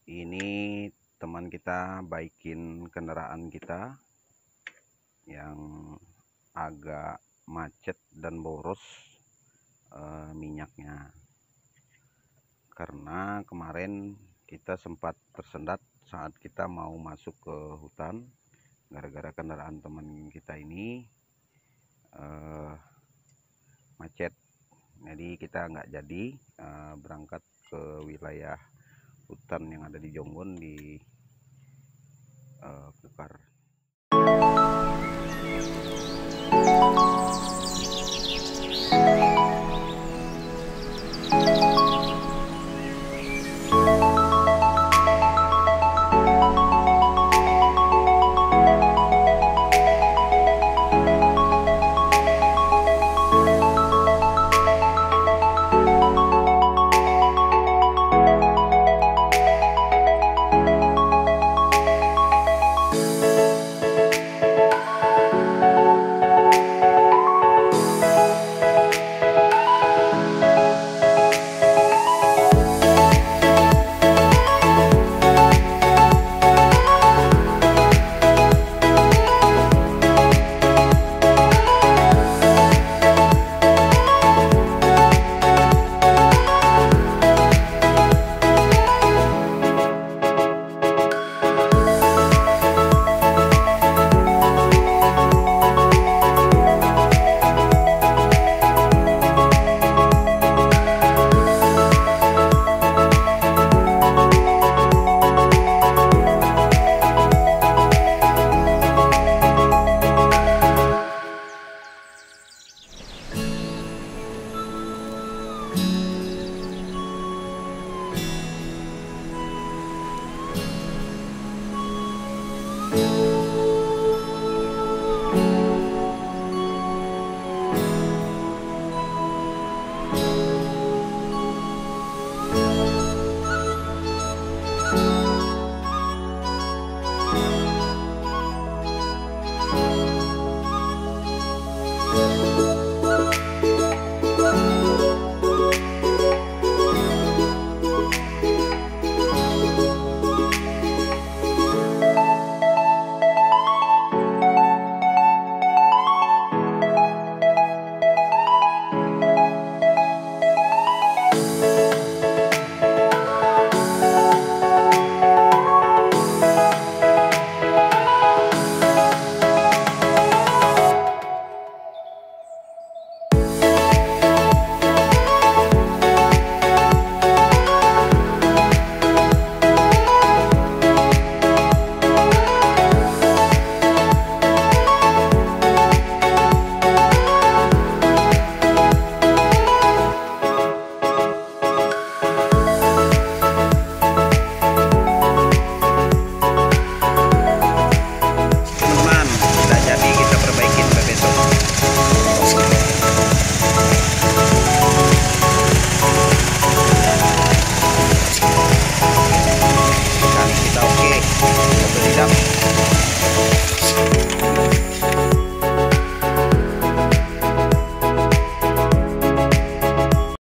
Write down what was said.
Ini teman kita baikin kendaraan kita yang agak macet dan boros minyaknya, karena kemarin kita sempat tersendat saat kita mau masuk ke hutan gara-gara kendaraan teman kita ini macet. Jadi kita nggak jadi berangkat ke wilayah hutan yang ada di Jonggon di Kukar.